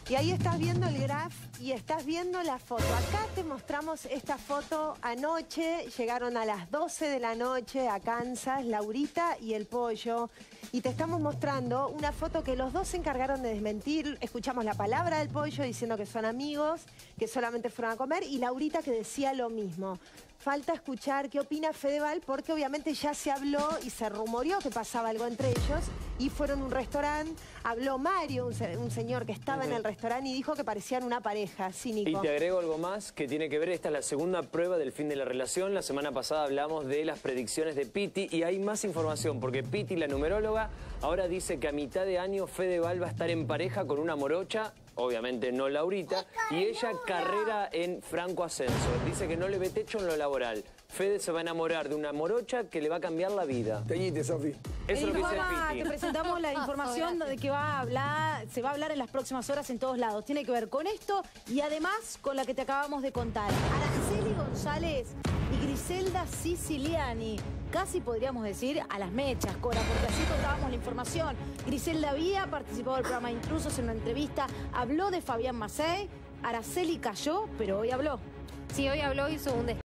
Y ahí estás viendo el graph y estás viendo la foto. Acá te mostramos esta foto anoche. Llegaron a las 12 de la noche a Kansas, Laurita y el Pollo. Y te estamos mostrando una foto que los dos se encargaron de desmentir. Escuchamos la palabra del Pollo diciendo que son amigos, que solamente fueron a comer. Y Laurita que decía lo mismo. Falta escuchar qué opina Fedeval, porque obviamente ya se habló y se rumoreó que pasaba algo entre ellos. Y fueron a un restaurante, habló Mario, un señor que estaba en el restaurante, y dijo que parecían una pareja. Sí, Nico. Y te agrego algo más que tiene que ver, esta es la segunda prueba del fin de la relación. La semana pasada hablamos de las predicciones de Piti y hay más información, porque Piti, la numeróloga, ahora dice que a mitad de año Fedeval va a estar en pareja con una morocha, obviamente no Laurita, y ella carrera en franco ascenso. Dice que no le ve techo en lo laboral. Fede se va a enamorar de una morocha que le va a cambiar la vida. Teñite, Sofi. Eso es lo que dice Piti. Te presentamos la información de que se va a hablar en las próximas horas en todos lados. Tiene que ver con esto y además con la que te acabamos de contar. Araceli González y Griselda Siciliani. Casi podríamos decir a las mechas, Cora, porque así contábamos la información. Griselda había participado del programa Intrusos en una entrevista, habló de Fabián Macei. Araceli cayó, pero hoy habló. Sí, hoy habló, hizo un